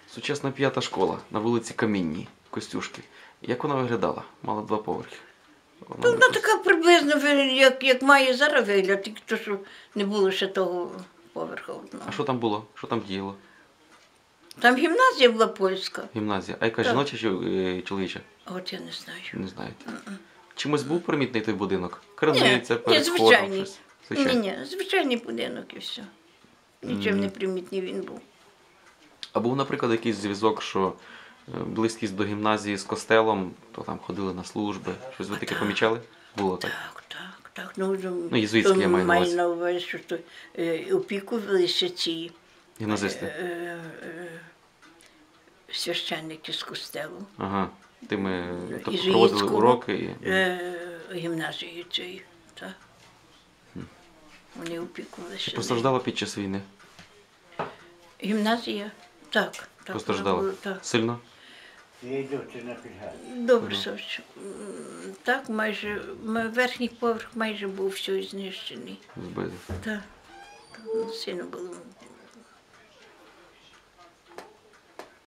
Сучасна 5-та школа на вулиці Камінній, Костюшки. Як вона виглядала? Мала 2 поверхи. Вона така приблизно, як має зараз вигляд, тільки то, що не було ще того поверху одного. А що там було? Що там діяло? Там гімназія була польська. Гімназія. А яка Так. жіноча чи чоловіча? От я не знаю. Не знаєте. Чимось був примітний той будинок? Криниця, Ні, перед входом звичайний. щось? Звичайний. Ні, звичайний будинок і все. Нічим не примітний він був. А був, наприклад, якийсь зв'язок, що близькість до гімназії з костелом, то там ходили на служби. Щось ви таке помічали? Було так? Так. Ну, єзуїтські я маю на увазі. на увазі, що то, опікувалися ці Гімназисти. священники з костелу. Ага. Тими, тобто Єзуїтського, проводили уроки і... гімназії цієї. Так. Вони опікувалися. Постраждала під час війни? Гімназія? Так. Постраждала? вона була, так. Сильно? Добре, Савчик. Так, майже, верхній поверх майже був все знищений. Збили. Так, сильно було